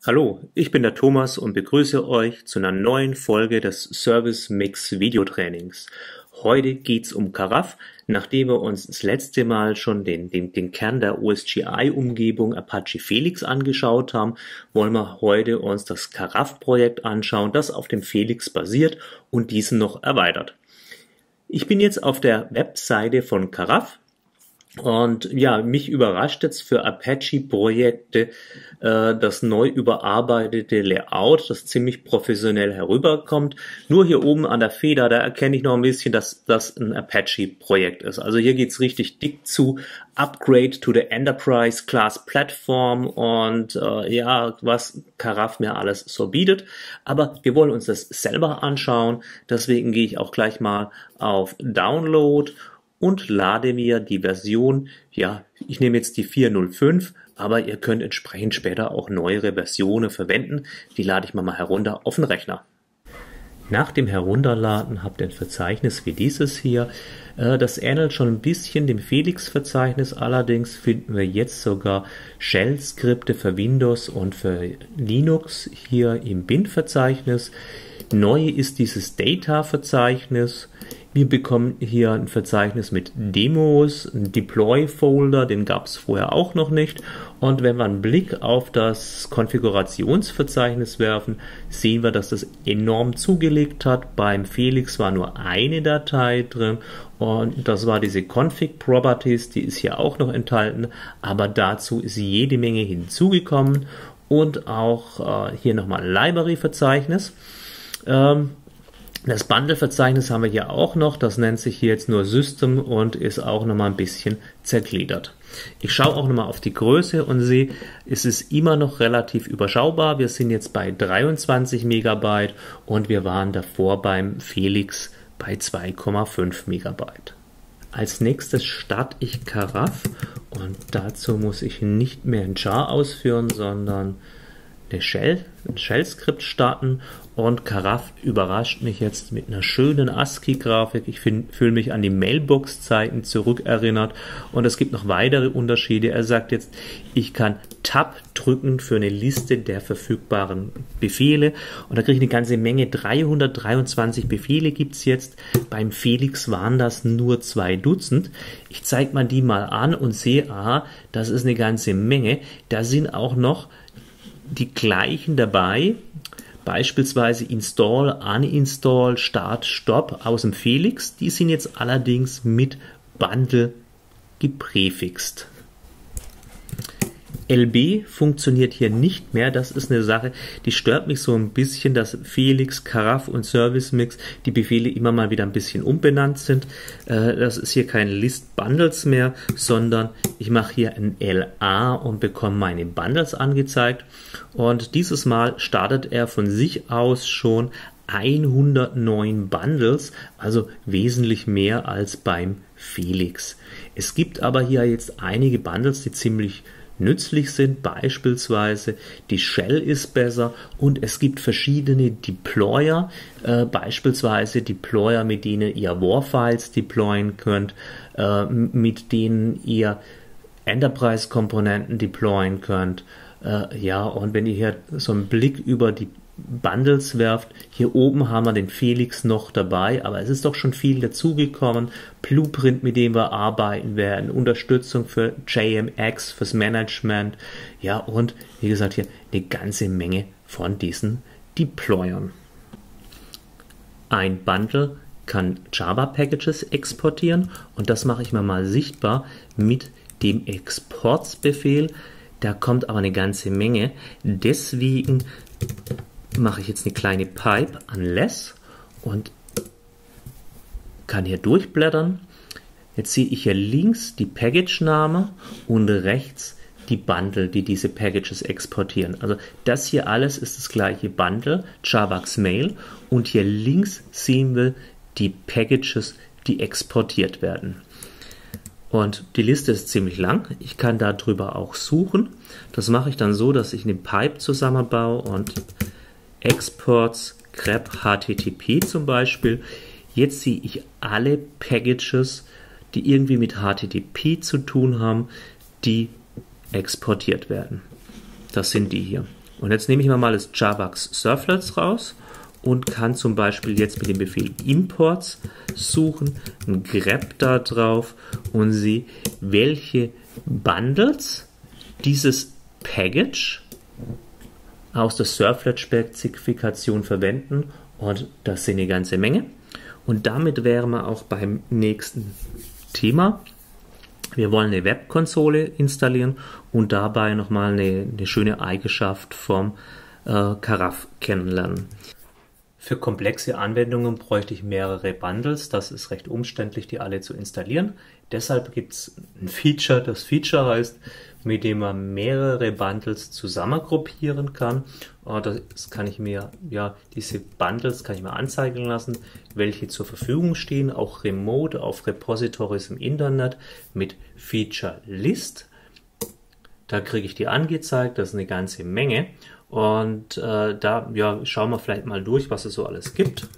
Hallo, ich bin der Thomas und begrüße euch zu einer neuen Folge des Service Mix Videotrainings. Heute geht's um Karaf. Nachdem wir uns das letzte Mal schon den Kern der OSGI-Umgebung Apache Felix angeschaut haben, wollen wir heute uns das Karaf-Projekt anschauen, das auf dem Felix basiert und diesen noch erweitert. Ich bin jetzt auf der Webseite von Karaf. Und ja, mich überrascht jetzt für Apache-Projekte das neu überarbeitete Layout, das ziemlich professionell herüberkommt. Nur hier oben an der Feder, da erkenne ich noch ein bisschen, dass das ein Apache-Projekt ist. Also hier geht's richtig dick zu Upgrade to the Enterprise Class Platform und ja, was Karaf mir alles so bietet. Aber wir wollen uns das selber anschauen. Deswegen gehe ich auch gleich mal auf Download und lade mir die Version, ja, ich nehme jetzt die 4.05, aber ihr könnt entsprechend später auch neuere Versionen verwenden. Die lade ich mal herunter auf den Rechner. Nach dem Herunterladen habt ihr ein Verzeichnis wie dieses hier. Das ähnelt schon ein bisschen dem Felix-Verzeichnis, allerdings finden wir jetzt sogar Shell-Skripte für Windows und für Linux hier im Bin-Verzeichnis. Neu ist dieses Data-Verzeichnis. Wir bekommen hier ein Verzeichnis mit Demos, ein Deploy-Folder, den gab es vorher auch noch nicht. Und wenn wir einen Blick auf das Konfigurationsverzeichnis werfen, sehen wir, dass das enorm zugelegt hat. Beim Felix war nur eine Datei drin und das war diese Config Properties, die ist hier auch noch enthalten, aber dazu ist jede Menge hinzugekommen und auch hier nochmal ein Library-Verzeichnis. Das Bundle-Verzeichnis haben wir hier auch noch, das nennt sich hier jetzt nur System und ist auch nochmal ein bisschen zergliedert. Ich schaue auch nochmal auf die Größe und sehe, es ist immer noch relativ überschaubar. Wir sind jetzt bei 23 Megabyte und wir waren davor beim Felix bei 2,5 Megabyte. Als nächstes starte ich Karaf und dazu muss ich nicht mehr ein Jar ausführen, sondern ein Shell-Skript starten und Karaf überrascht mich jetzt mit einer schönen ASCII-Grafik. Ich fühle mich an die Mailbox-Zeiten zurückerinnert und es gibt noch weitere Unterschiede. Er sagt jetzt, ich kann Tab drücken für eine Liste der verfügbaren Befehle und da kriege ich eine ganze Menge. 323 Befehle gibt es jetzt. Beim Felix waren das nur 2 Dutzend. Ich zeige mal die mal an und sehe, aha, das ist eine ganze Menge. Da sind auch noch die gleichen dabei, beispielsweise Install, Uninstall, Start, Stop aus dem Felix. Die sind jetzt allerdings mit Bundle gepräfixt. LB funktioniert hier nicht mehr. Das ist eine Sache, die stört mich so ein bisschen, dass Felix, Karaf und Service Mix die Befehle immer mal wieder ein bisschen umbenannt sind. Das ist hier kein List Bundles mehr, sondern ich mache hier ein LA und bekomme meine Bundles angezeigt. Und dieses Mal startet er von sich aus schon 109 Bundles, also wesentlich mehr als beim Felix. Es gibt aber hier jetzt einige Bundles, die ziemlich nützlich sind, beispielsweise die Shell ist besser und es gibt verschiedene Deployer, beispielsweise Deployer, mit denen ihr War-Files deployen könnt, mit denen ihr Enterprise-Komponenten deployen könnt. Ja, und wenn ihr hier so einen Blick über die Bundles werft, hier oben haben wir den Felix noch dabei, aber es ist doch schon viel dazugekommen. Blueprint, mit dem wir arbeiten werden, Unterstützung für JMX, fürs Management, ja, und wie gesagt hier eine ganze Menge von diesen Deployern. Ein Bundle kann Java-Packages exportieren und das mache ich mal sichtbar mit dem Exports-Befehl. Da kommt aber eine ganze Menge, deswegen mache ich jetzt eine kleine Pipe unless und kann hier durchblättern. Jetzt sehe ich hier links die Package-Name und rechts die Bundle, die diese Packages exportieren. Also das hier alles ist das gleiche Bundle, Javax Mail, und hier links sehen wir die Packages, die exportiert werden. Und die Liste ist ziemlich lang. Ich kann darüber auch suchen. Das mache ich dann so, dass ich eine Pipe zusammenbaue und Exports grep HTTP zum Beispiel. Jetzt sehe ich alle Packages, die irgendwie mit HTTP zu tun haben, die exportiert werden. Das sind die hier. Und jetzt nehme ich mir mal das Javax Servlets raus und kann zum Beispiel jetzt mit dem Befehl Imports suchen, ein grep da drauf und sehe, welche Bundles dieses Package aus der Servlet-Spezifikation verwenden, und das sind eine ganze Menge. Und damit wären wir auch beim nächsten Thema. Wir wollen eine Webkonsole installieren und dabei nochmal eine schöne Eigenschaft vom Karaf kennenlernen. Für komplexe Anwendungen bräuchte ich mehrere Bundles. Das ist recht umständlich, die alle zu installieren. Deshalb gibt es ein Feature, das Feature heißt, mit dem man mehrere Bundles zusammengruppieren kann. Das kann ich mir, diese Bundles kann ich mir anzeigen lassen, welche zur Verfügung stehen, auch remote auf Repositories im Internet mit Feature List. Da kriege ich die angezeigt, das ist eine ganze Menge. Und da schauen wir vielleicht mal durch, was es so alles gibt.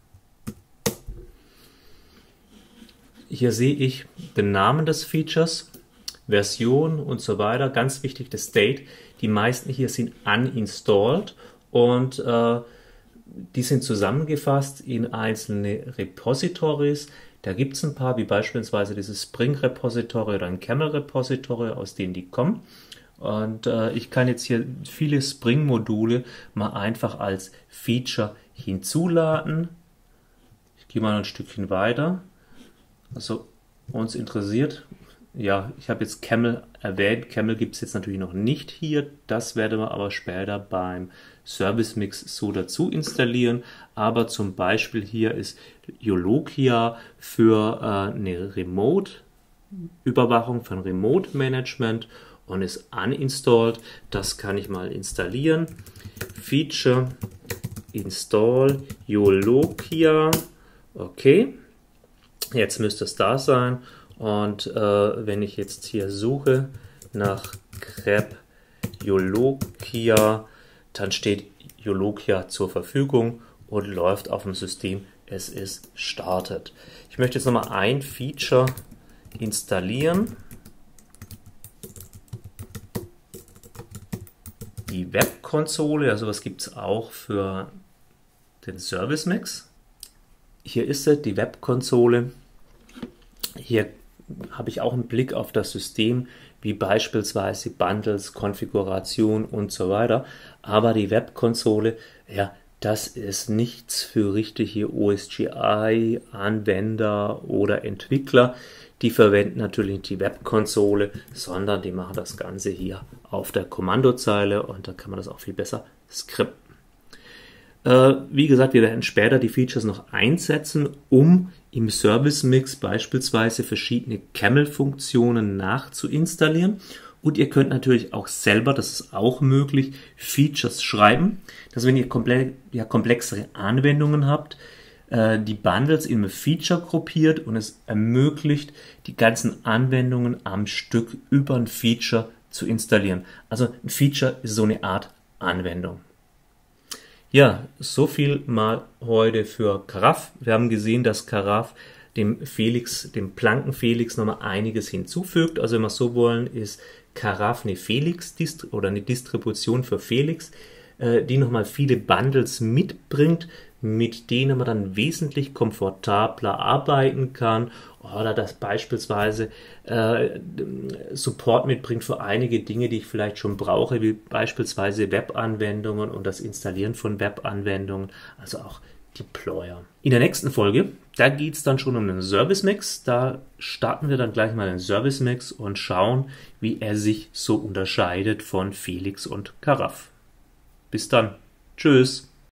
Hier sehe ich den Namen des Features, Version und so weiter. Ganz wichtig, das State. Die meisten hier sind uninstalled und die sind zusammengefasst in einzelne Repositories. Da gibt es ein paar, wie beispielsweise dieses Spring Repository oder ein Camel Repository, aus denen die kommen. Und ich kann jetzt hier viele Spring-Module mal einfach als Feature hinzuladen. Ich gehe mal ein Stückchen weiter. Also uns interessiert, ja, ich habe jetzt Camel erwähnt. Camel gibt es jetzt natürlich noch nicht hier. Das werden wir aber später beim Service Mix so dazu installieren. Aber zum Beispiel hier ist Yolokia für eine Remote-Überwachung, für ein Remote-Management und ist uninstalled. Das kann ich mal installieren. Feature install Yolokia. Okay, jetzt müsste es da sein. Und wenn ich jetzt hier suche nach grep Yolokia, dann steht Yolokia zur Verfügung und läuft auf dem System. Es ist startet. Ich möchte jetzt nochmal ein Feature installieren. Die Webkonsole, also was gibt es auch für den Service Mix. Hier ist sie, die Webkonsole. Hier habe ich auch einen Blick auf das System, wie beispielsweise Bundles, Konfiguration und so weiter. Aber die Webkonsole, ja, das ist nichts für richtige OSGI-Anwender oder Entwickler. Die verwenden natürlich nicht die Webkonsole, sondern die machen das Ganze hier auf der Kommandozeile und da kann man das auch viel besser skripten. Wie gesagt, wir werden später die Features noch einsetzen, um im Service Mix beispielsweise verschiedene Camel-Funktionen nachzuinstallieren. Und ihr könnt natürlich auch selber, das ist auch möglich, Features schreiben, dass wenn ihr komplexere Anwendungen habt, die Bundles in einem Feature gruppiert und es ermöglicht, die ganzen Anwendungen am Stück über ein Feature zu installieren. Also ein Feature ist so eine Art Anwendung. Ja, so viel mal heute für Karaf. Wir haben gesehen, dass Karaf dem Planken Felix nochmal einiges hinzufügt. Also wenn wir so wollen, ist Karaf eine eine Distribution für Felix, die nochmal viele Bundles mitbringt, mit denen man dann wesentlich komfortabler arbeiten kann oder das beispielsweise Support mitbringt für einige Dinge, die ich vielleicht schon brauche, wie beispielsweise Webanwendungen und das Installieren von Webanwendungen, also auch Deployer. In der nächsten Folge, da geht es dann schon um den Service Mix. Da starten wir dann gleich mal den Service Mix und schauen, wie er sich so unterscheidet von Felix und Karaf. Bis dann. Tschüss.